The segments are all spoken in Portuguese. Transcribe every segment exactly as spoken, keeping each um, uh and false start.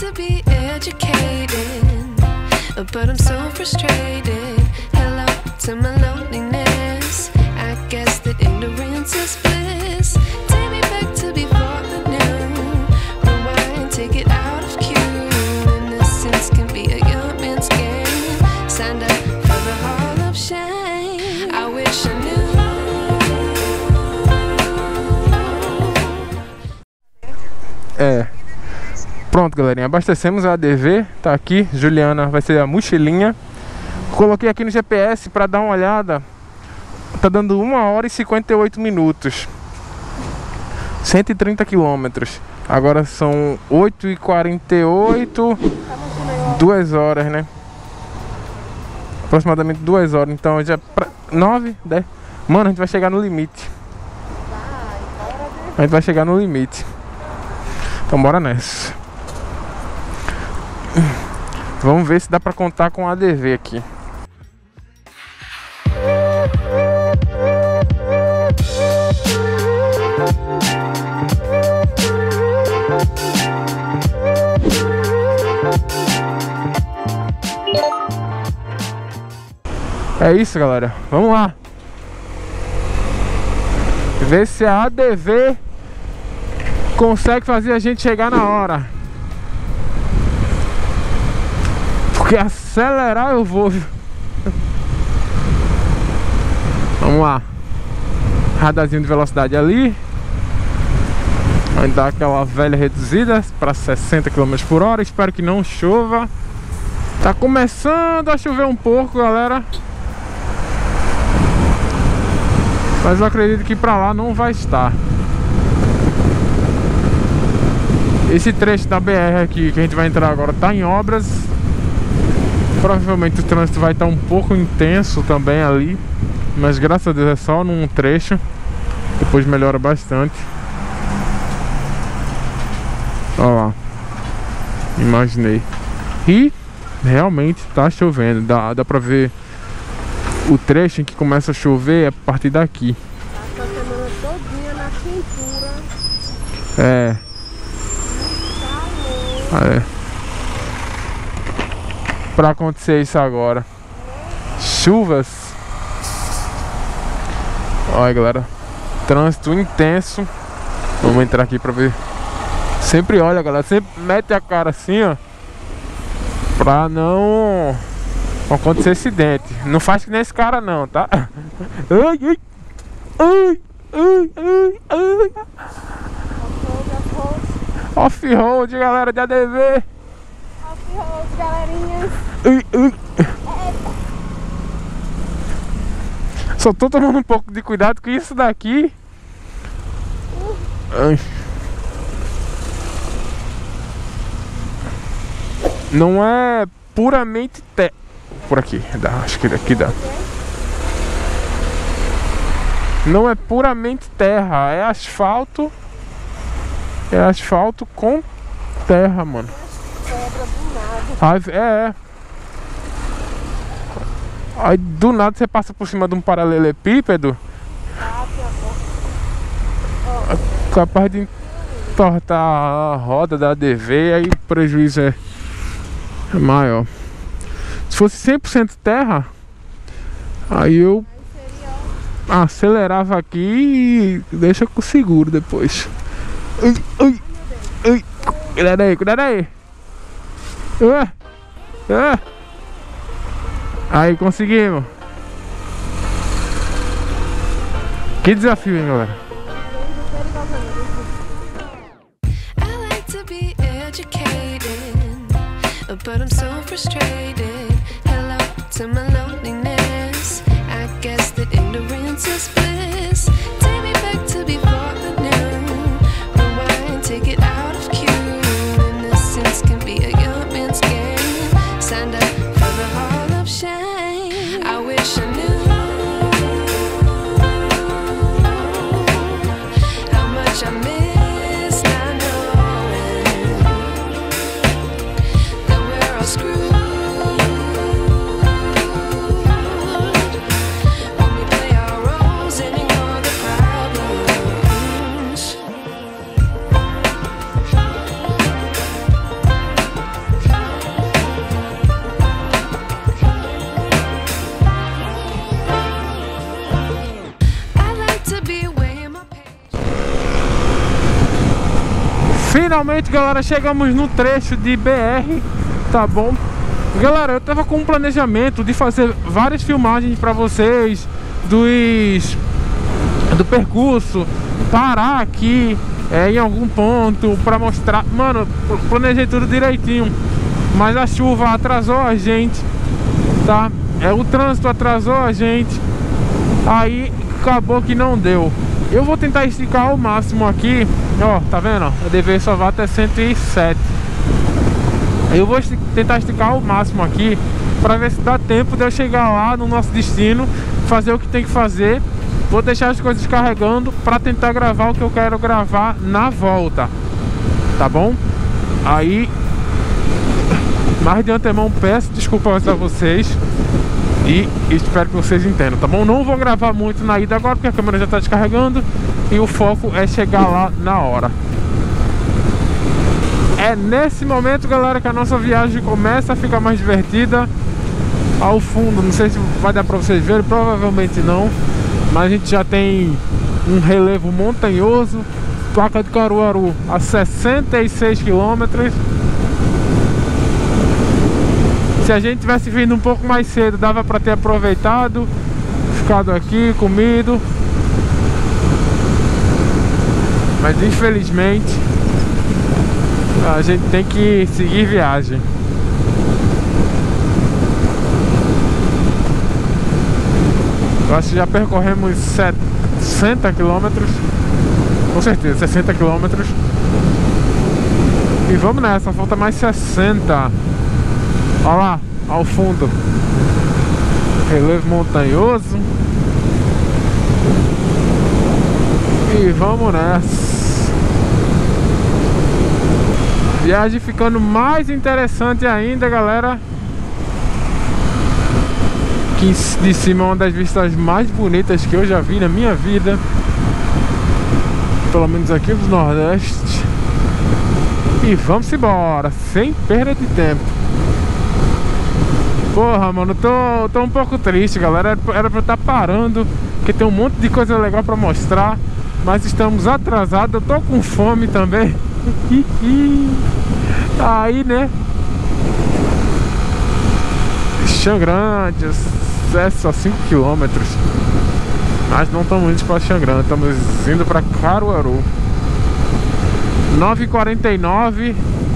to be educated, but I'm so frustrated. Hello to my loneliness. I guess that ignorance is bliss. Take me back to before the new. Rewind, take it out of cue. Innocence can be a young man's game. Signed up for the hall of shame. I wish I knew. É. Pronto, galerinha, abastecemos a A D V, tá aqui, Juliana vai ser a mochilinha. Coloquei aqui no G P S pra dar uma olhada. Tá dando uma hora e cinquenta e oito minutos, cento e trinta quilômetros. Agora são oito e quarenta e oito, duas horas, né? Aproximadamente duas horas, então já pra... nove, dez. Mano, a gente vai chegar no limite. A gente vai chegar no limite. Então bora nessa. Vamos ver se dá pra contar com a A D V aqui. É isso, galera. Vamos lá. Ver se a A D V consegue fazer a gente chegar na hora. Porque acelerar eu vou. Vamos lá. Radarzinho de velocidade ali. Vai dar aquela velha reduzida para sessenta quilômetros por hora. Espero que não chova. Tá começando a chover um pouco, galera. Mas eu acredito que pra lá não vai estar. Esse trecho da B R aqui que a gente vai entrar agora tá em obras. Provavelmente o trânsito vai estar um pouco intenso também ali. Mas graças a Deus é só num trecho. Depois melhora bastante. Olha lá. Imaginei. E realmente tá chovendo. Dá, dá pra ver o trecho em que começa a chover é a partir daqui. Tá a semana todinha na cintura. É. É. Pra acontecer isso agora. Chuvas. Olha, galera. Trânsito intenso. Vamos entrar aqui pra ver. Sempre olha, galera. Sempre mete a cara assim, ó. Pra não acontecer acidente. Não faz que nem esse cara não, tá? Ai, ai. Ai, ai, ai, ai. Off-road, galera de A D V. Off-road, galerinhas. Ai, ai. Só tô tomando um pouco de cuidado com isso daqui. Ai. Não é puramente terra. Por aqui, dá, acho que daqui dá. Não é puramente terra, é asfalto. É asfalto com terra, mano. Pedra do nada. Aí, é, é. Aí do nada você passa por cima de um paralelepípedo. Capaz de entortar a roda da A D V, aí o prejuízo é maior. Se fosse cem por cento terra, aí eu acelerava aqui e deixa com seguro depois. Ai, ai, ai. Cuidado aí, cuidado aí. Uh, uh. Aí, conseguimos. Que desafio, hein, galera? I like to be educated, but I'm so frustrated. Hello to my loneliness. I guess that ignorance is bliss. Take me back to before the new. Rewind, take it out of cue. Innocence can be a young man's game. Signed up for the hall of shame. I wish I knew how much I miss not knowing that we're all screwed. finalmente, galera, chegamos no trecho de B R, tá bom? Galera, eu tava com um planejamento de fazer várias filmagens pra vocês dos, do percurso, parar aqui é, em algum ponto pra mostrar. Mano, planejei tudo direitinho, mas a chuva atrasou a gente, tá? É, o trânsito atrasou a gente, aí acabou que não deu. Eu vou tentar esticar ao máximo aqui, ó, tá vendo? A D V só vai até cento e sete. Eu vou tentar esticar ao máximo aqui pra ver se dá tempo de eu chegar lá no nosso destino, fazer o que tem que fazer. Vou deixar as coisas carregando pra tentar gravar o que eu quero gravar na volta, tá bom? Aí, mais de antemão, peço desculpas a vocês e espero que vocês entendam, tá bom? Não vou gravar muito na ida agora porque a câmera já tá descarregando e o foco é chegar lá na hora. É nesse momento, galera, que a nossa viagem começa a ficar mais divertida. Ao fundo, não sei se vai dar pra vocês verem, provavelmente não, mas a gente já tem um relevo montanhoso. Placa de Caruaru a sessenta e seis quilômetros. Se a gente tivesse vindo um pouco mais cedo, dava pra ter aproveitado, ficado aqui, comido. Mas infelizmente a gente tem que seguir viagem. Eu acho que já percorremos sessenta quilômetros. Com certeza, sessenta quilômetros. E vamos nessa, falta mais sessenta. Olha lá, ao fundo, relevo montanhoso. E vamos nessa. Viagem ficando mais interessante ainda, galera. Aqui de cima é uma das vistas mais bonitas que eu já vi na minha vida, pelo menos aqui do Nordeste. E vamos embora, sem perda de tempo. Porra, mano, tô, tô um pouco triste, galera. Era pra eu estar parando, porque tem um monte de coisa legal pra mostrar, mas estamos atrasados. Eu tô com fome também. Aí, né? Xangrande, é só cinco quilômetros. Mas não estamos indo para Xangrande, estamos indo para Caruaru. nove e quarenta e nove.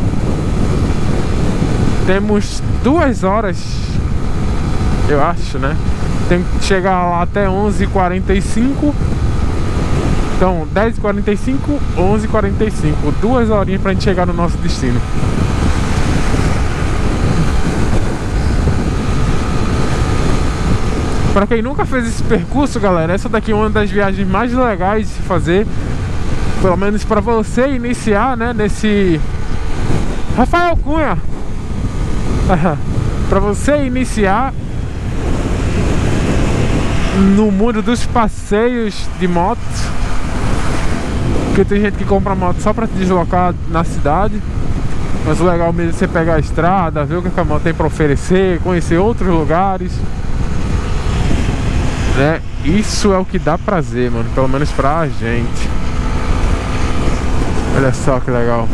Temos duas horas, eu acho, né? Tem que chegar lá até onze e quarenta e cinco. Então, dez e quarenta e cinco, onze e quarenta e cinco. Duas horinhas pra gente chegar no nosso destino. Pra quem nunca fez esse percurso, galera, essa daqui é uma das viagens mais legais de se fazer. Pelo menos pra você iniciar, né, nesse... Rafael Cunha! Pra você iniciar no mundo dos passeios de moto. Porque tem gente que compra moto só pra te deslocar na cidade, mas o legal mesmo é você pegar a estrada, ver o que a moto tem pra oferecer, conhecer outros lugares, né? Isso é o que dá prazer, mano, pelo menos pra gente. Olha só que legal.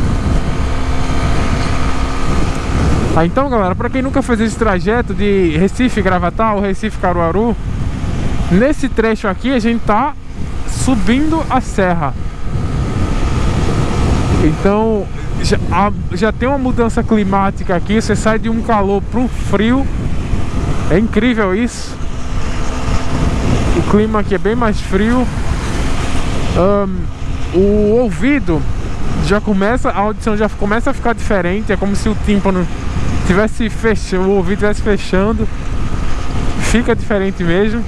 Ah, então, galera, pra quem nunca fez esse trajeto de Recife Gravatal, Recife Caruaru, nesse trecho aqui a gente tá subindo a serra. Então já, a, já tem uma mudança climática aqui. Você sai de um calor para um frio. É incrível isso. O clima aqui é bem mais frio. um, O ouvido já começa, a audição já começa a ficar diferente. É como se o tímpano tivesse fechando, o ouvido estivesse fechando. Fica diferente mesmo.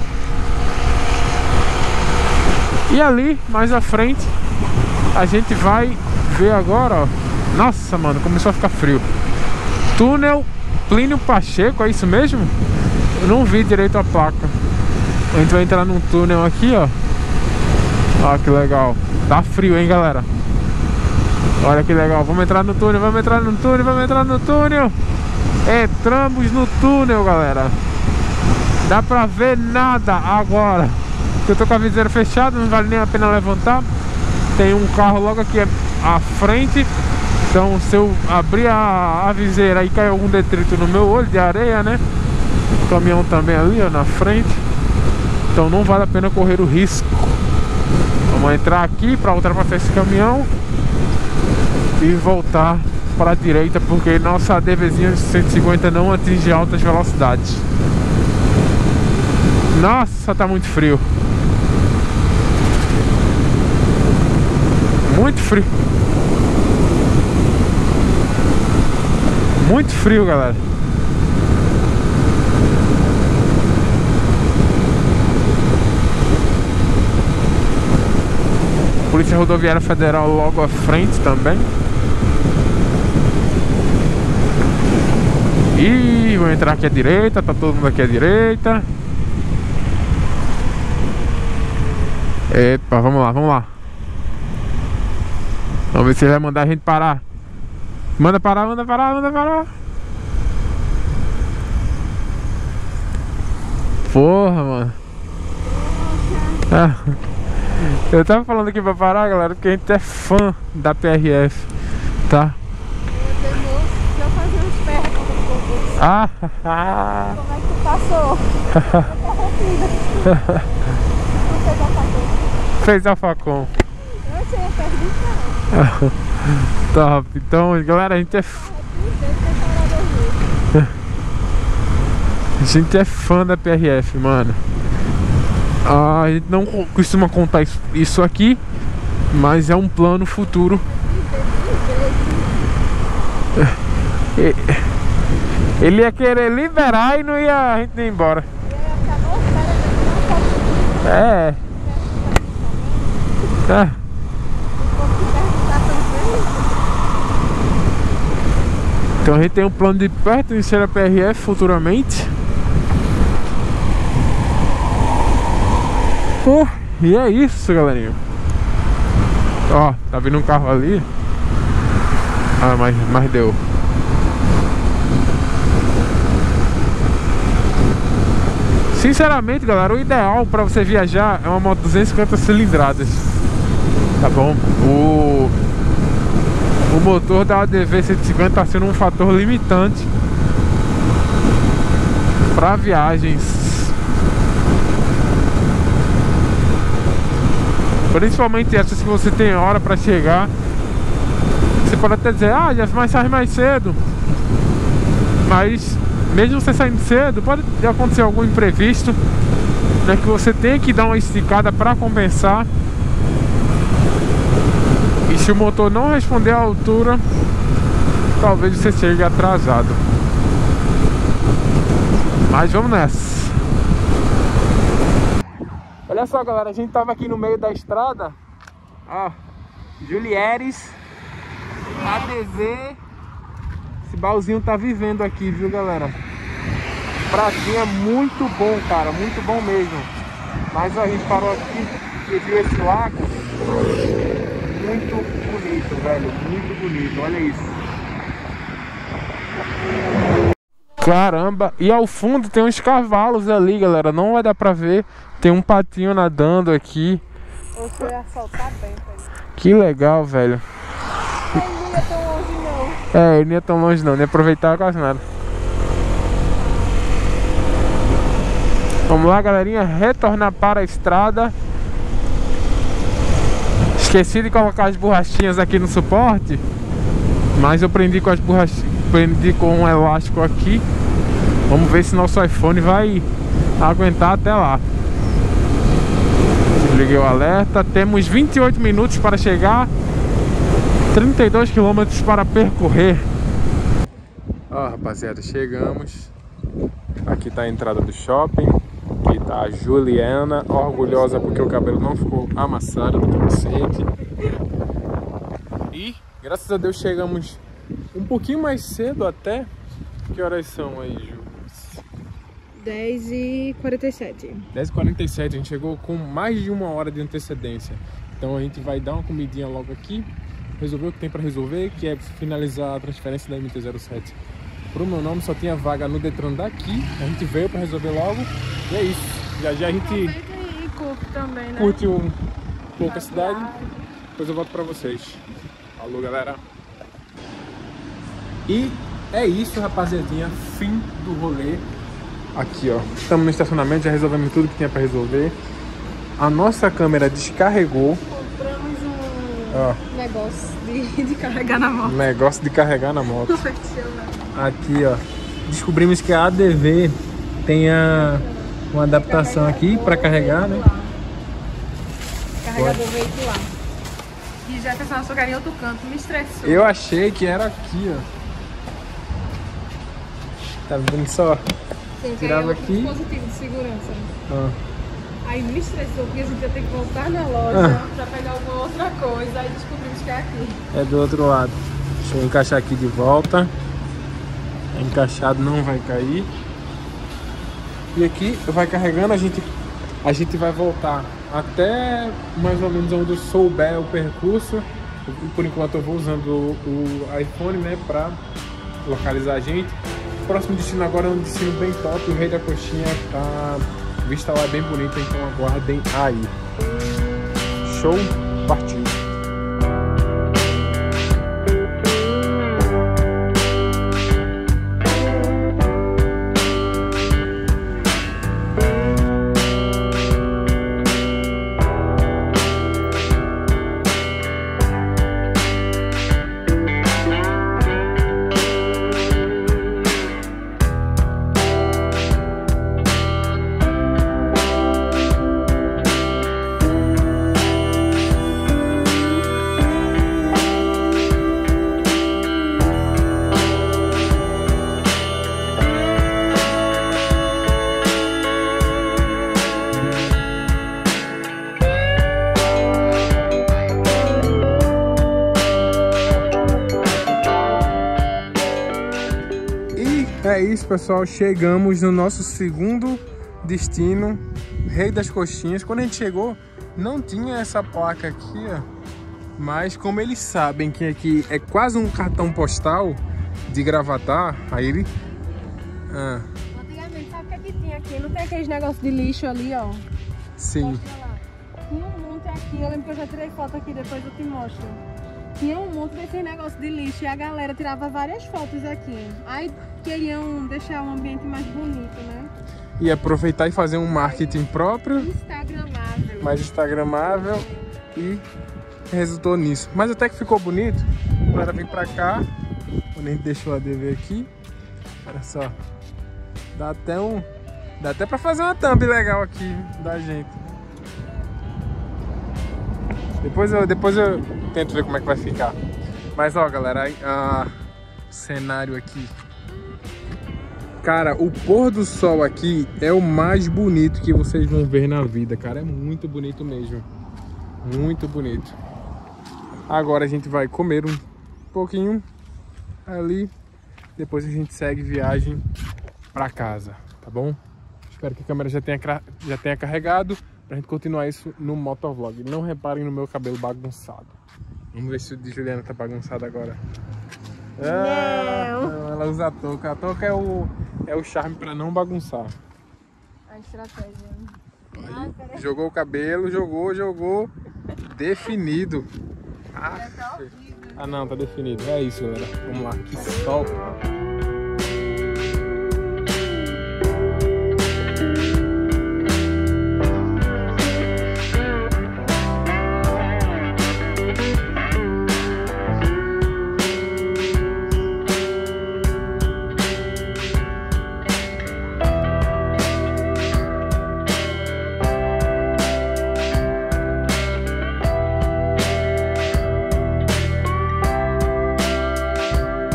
E ali, mais à frente, a gente vai ver agora, ó. Nossa, mano, começou a ficar frio. Túnel Plínio Pacheco, é isso mesmo? Eu não vi direito a placa. A gente vai entrar num túnel aqui, ó. Ó, que legal. Tá frio, hein, galera? Olha que legal. Vamos entrar no túnel, vamos entrar no túnel, vamos entrar no túnel. Entramos no túnel, galera. Dá pra ver nada agora. Eu tô com a viseira fechada, não vale nem a pena levantar. Tem um carro logo aqui à frente. Então se eu abrir a, a viseira e cair algum detrito no meu olho de areia, né? O caminhão também ali, ó, na frente. Então não vale a pena correr o risco. Vamos entrar aqui para ultrapassar esse caminhão e voltar para a direita, porque nossa ADVzinha de cento e cinquenta não atinge altas velocidades. Nossa, tá muito frio. Muito frio. Muito frio, galera. Polícia Rodoviária Federal logo à frente também. E vou entrar aqui à direita, tá todo mundo aqui à direita. Epa, vamos lá, vamos lá. Vamos ver se ele vai mandar a gente parar. Manda parar, manda parar, manda parar. Porra, mano. Ah, eu tava falando aqui pra parar, galera, porque a gente é fã da P R F, tá? Eu fazer uns pernas com o Ah, Como é que tu passou? fez a facão. Eu sei, eu perdi. Top. Então, galera, a gente é f... a gente é fã da P R F, mano. Ah, a gente não costuma contar isso, isso aqui, mas é um plano futuro. Ele ia querer liberar e não ia, a gente não ia embora. É. É. Então a gente tem um plano de pertencer a P R F futuramente. Pô, e é isso, galerinha. Ó, tá vindo um carro ali. Ah, mas, mas deu. Sinceramente, galera, o ideal pra você viajar é uma moto duzentas e cinquenta cilindradas. Tá bom? O, o motor da A D V cento e cinquenta tá sendo um fator limitante pra viagens. Principalmente essas que você tem hora pra chegar. Você pode até dizer, ah, já vai sair mais cedo. Mas mesmo você saindo cedo, pode acontecer algum imprevisto, né, que você tem que dar uma esticada para compensar. E se o motor não responder à altura, talvez você chegue atrasado. Mas vamos nessa. Olha só, galera, a gente tava aqui no meio da estrada. Ó, Julieres, A D V. Esse baúzinho tá vivendo aqui, viu, galera? Pratinha muito bom, cara, muito bom mesmo. Mas ó, a gente parou aqui e viu esse lago. Muito bonito, velho, muito bonito, olha isso. Caramba, e ao fundo tem uns cavalos ali, galera, não vai dar pra ver. Tem um patinho nadando aqui. Você ia soltar bem, velho. Que legal, velho. Ele não ia tão longe, não. É, ele não ia tão longe não, nem ia aproveitar quase nada. Vamos lá, galerinha, retornar para a estrada. Esqueci de colocar as borrachinhas aqui no suporte, mas eu prendi com as borrachinhas, prendi com um elástico aqui. Vamos ver se nosso iPhone vai aguentar até lá. Desliguei o alerta. Temos vinte e oito minutos para chegar, trinta e dois quilômetros para percorrer. Ó, rapaziada, chegamos. Aqui tá a entrada do shopping. Aqui tá a Juliana, orgulhosa porque o cabelo não ficou amassado no capacete. E graças a Deus chegamos um pouquinho mais cedo até. Que horas são aí, Ju? dez e quarenta e sete. dez e quarenta e sete, a gente chegou com mais de uma hora de antecedência. Então a gente vai dar uma comidinha logo aqui, resolver o que tem para resolver, que é finalizar a transferência da M T zero sete pro meu nome. Só tinha vaga no Detran daqui, a gente veio para resolver logo. E é isso, já já a gente E curte também, né? curte um pouco a cidade, depois eu volto para vocês. Falou, galera. E é isso, rapaziadinha. Fim do rolê. Aqui, ó. Estamos no estacionamento, já resolvemos tudo que tinha pra resolver. A nossa câmera descarregou. Compramos um Ó. negócio de, de carregar na moto. Negócio de carregar na moto. Não Aqui, ó. Descobrimos que a A D V tem a, uma adaptação aqui pra carregar, né? Carregador veicular. E já pensou na sua carinha em outro canto, me estressou. Eu achei que era aqui, ó. Tá vendo só? Sim, tirava é aqui. um dispositivo de segurança. Ah. Aí me estressou, porque a gente ia ter que voltar na loja Ah. pra pegar alguma outra coisa. Aí descobrimos que é aqui. É do outro lado. Deixa eu encaixar aqui de volta. Encaixado, não vai cair. E aqui vai carregando, a gente, a gente vai voltar até mais ou menos onde eu souber o percurso. Por enquanto eu vou usando o, o iPhone, né, pra localizar a gente. O próximo destino agora é um destino bem top, o Rei da Coxinha. A vista lá é bem bonita, então aguardem aí. Show, partiu. É isso, pessoal, chegamos no nosso segundo destino, Rei das Coxinhas. Quando a gente chegou, não tinha essa placa aqui, ó. Mas como eles sabem que aqui é quase um cartão postal de Gravatar, aí ele... Ah, Antigamente, sabe o que, é que tinha aqui? Não tem aqueles negócios de lixo ali, ó? sim. Mostra lá. Tinha um monte aqui, eu lembro que eu já tirei foto aqui, depois eu te mostro. Tinha um monte desse negócio de lixo e a galera tirava várias fotos aqui. Aí queriam deixar o ambiente mais bonito, né? E aproveitar e fazer um marketing próprio, Instagramável. mais instagramável, e resultou nisso. Mas até que ficou bonito. A galera vem pra cá, quando a gente deixou a D V aqui, olha só, dá até um, dá até pra fazer uma thumb legal aqui da gente. Depois eu, depois eu tento ver como é que vai ficar. Mas ó, galera, a, o cenário aqui. Cara, o pôr do sol aqui é o mais bonito que vocês vão ver na vida, cara. É muito bonito mesmo. Muito bonito. Agora a gente vai comer um pouquinho ali. Depois a gente segue viagem pra casa, tá bom? Espero que a câmera já tenha, já tenha carregado pra gente continuar isso no motovlog. Não reparem no meu cabelo bagunçado. Vamos ver se o de Juliana tá bagunçado agora. Ah, não, ela usa a touca. A touca é o, é o charme pra não bagunçar. A estratégia. Aí, jogou o cabelo, jogou, jogou. Definido. Ah, ah, não, tá definido. É isso, galera. Vamos lá. Que sol.